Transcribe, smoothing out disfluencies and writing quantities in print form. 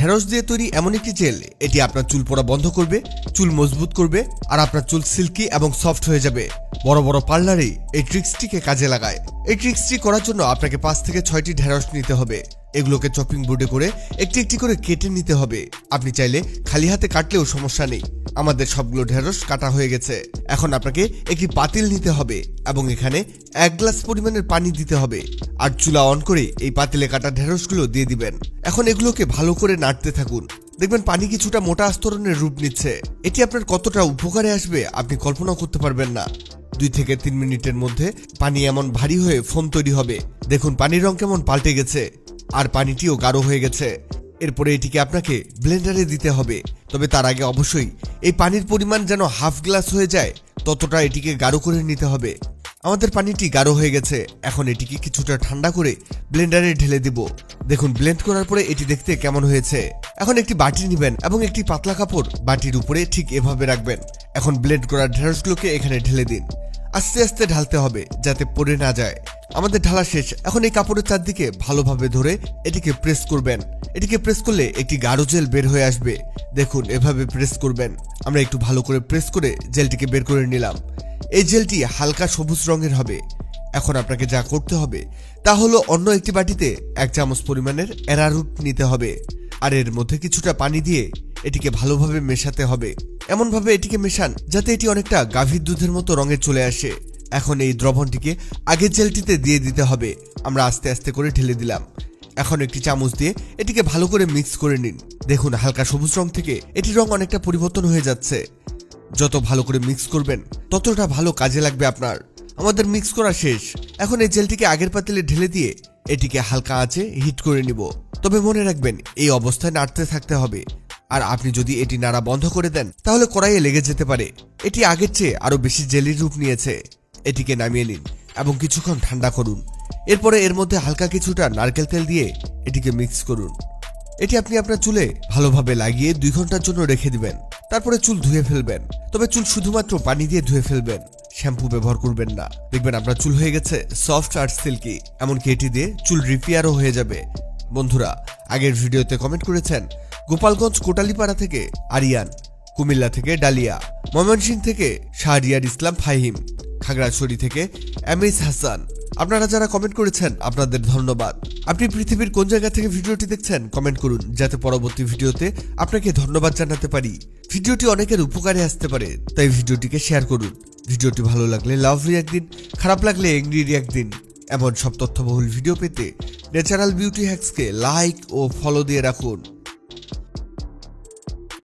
ঢেঁড়স দিয়ে তৈরি এমন একটি জেল, এটি আপনার চুল পড়া বন্ধ করবে, চুল মজবুত করবে আর আপনার চুল সিল্কি এবং সফট হয়ে যাবে। বড় বড় পার্লারে এই ট্রিক্সটিকে কাজে লাগায়। এই ট্রিক্সটি করার জন্য আপনাকে 5 থেকে 6টি ঢেঁড়স নিতে হবে। এগুলোকে চপিং বোর্ডে করে একটি একটি করে কেটে নিতে হবে। আপনি চাইলে খালি হাতে কাটলেও সমস্যা নেই। আমাদের সবগুলো ঢেঁড়স কাটা হয়ে গেছে। এখন আপনাকে একটি পাতিল নিতে হবে এবং এখানে 1 গ্লাস পরিমাণের পানি দিতে হবে। আর চুলা অন করে এই পাতিলে কাটা ঢেঁড়সগুলো দিয়ে দিবেন। এখন এগুলোকে ভালো করে নাড়তে থাকুন। দেখবেন পানি কিছুটা মোটা আস্তরণের রূপ নিচ্ছে। এটি আপনার কতটা উপকারে আসবে আপনি কল্পনা করতে পারবেন না। 2 থেকে 3 মিনিটের মধ্যে পানি এমন ভারী হয়ে ফোম তৈরি হবে। দেখুন পানির রং কেমন পাল্টে গেছে আর পানিটিও গাঢ় হয়ে গেছে। এরপরে এটিকে আপনাকে ব্লেন্ডারে দিতে হবে। তবে তার আগে অবশ্যই এই পানির পরিমাণ যেন হাফ গ্লাস হয়ে যায় ততটা এটিকে গাঢ় করে নিতে হবে। আমাদের পানিটি গাঢ় হয়ে গেছে। এখন এটিকে কিছুটা ঠান্ডা করে ব্লেন্ডারে ঢেলে দিব। দেখুন ব্লেন্ড করার পরে এটি দেখতে কেমন হয়েছে। এখন একটি বাটি নেবেন এবং একটি পাতলা কাপড় বাটির উপরে ঠিক এভাবে রাখবেন। এখন ব্লেন্ড করা ঢেঁড়সগুলোকে এখানে ঢেলে দিন। আস্তে আস্তে ঢালতে হবে যাতে পড়ে না যায়। আমাদের ঢালা শেষ। এখন এই কাপড়ের চারদিকে ভালোভাবে ধরে এটিকে প্রেস করবেন। এটিকে প্রেস করলে একটি গাঢ় জেল বের হয়ে আসবে। দেখুন এভাবে প্রেস করবেন। আমরা একটু ভালো করে প্রেস করে জেলটিকে বের করে নিলাম। এই জেলটি হালকা সবুজ রঙের হবে। এখন আপনাকে যা করতে হবে তা হলো অন্য একটি বাটিতে 1 চামচ পরিমাণের অ্যারারুট নিতে হবে আর এর মধ্যে কিছুটা পানি দিয়ে এটিকে ভালোভাবে মেশাতে হবে। এমনভাবে এটিকে মেশান যাতে এটি অনেকটা গাভীর দুধের মতো রঙে চলে আসে। এখন এই দ্রবণটিকে আগের জেলটিতে দিয়ে দিতে হবে। আমরা আস্তে আস্তে করে ঢেলে দিলাম। এখন একটি চামচ দিয়ে এটিকে ভালো করে মিক্স করে নিন। দেখুন হালকা সবুজ রং থেকে এটির রং অনেকটা পরিবর্তন হয়ে যাচ্ছে। যত ভালো করে মিক্স করবেন ততটা ভালো কাজে লাগবে আপনার। আমাদের মিক্স করা শেষ। এখন এই জেলটিকে আগের পাতিলে ঢেলে দিয়ে এটিকে হালকা আঁচে হিট করে নিব। তবে মনে রাখবেন এই অবস্থায় নাড়তে থাকতে হবে। আর আপনি যদি এটি নাড়া বন্ধ করে দেন তাহলে কড়াইয়ে লেগে যেতে পারে। এটি আগের চেয়ে আরো বেশি জেলির রূপ নিয়েছে। এটিকে নামিয়ে নিন এবং কিছুক্ষণ ঠান্ডা করুন। এরপরে এর মধ্যে হালকা কিছুটা নারকেল তেল দিয়ে এটিকে মিক্স করুন। এটি আপনি আপনার চুলে ভালোভাবে লাগিয়ে 2 ঘন্টার জন্য রেখে দিবেন। তারপরে চুল ধুয়ে ফেলবেন। তবে চুল শুধুমাত্র পানি দিয়ে ধুয়ে ফেলবেন, শ্যাম্পু ব্যবহার করবেন না। দেখবেন আপনার চুল হয়ে গেছে সফট আর সিল্কি। এমনকি এটি দিয়ে চুল রিপেয়ারও হয়ে যাবে। বন্ধুরা আগের ভিডিওতে কমেন্ট করেছেন গোপালগঞ্জ কোটালীপাড়া থেকে আরিয়ান, কুমিল্লা থেকে ডালিয়া, ময়মনসিংহ থেকে শাহরিয়ার ইসলাম ফাহিম, খাগড়াছড়ি থেকে এমএস হাসান। আপনারা যারা কমেন্ট করেছেন আপনাদের ধন্যবাদ। আপনি পৃথিবীর কোন জায়গা থেকে ভিডিওটি দেখছেন কমেন্ট করুন যাতে পরবর্তী ভিডিওতে আপনাকে ধন্যবাদ জানাতে পারি। ভিডিওটি অনেকের উপকারে আসতে পারে তাই ভিডিওটিকে শেয়ার করুন। ভিডিওটি ভালো লাগলে লাভ রিঅ্যাক্ট দিন, খারাপ লাগলে এংরি রিঅ্যাক্ট দিন। এমন সব তথ্যবহুল ভিডিও পেতে ন্যাচারাল বিউটি হ্যাক্সকে লাইক ও ফলো দিয়ে রাখুন।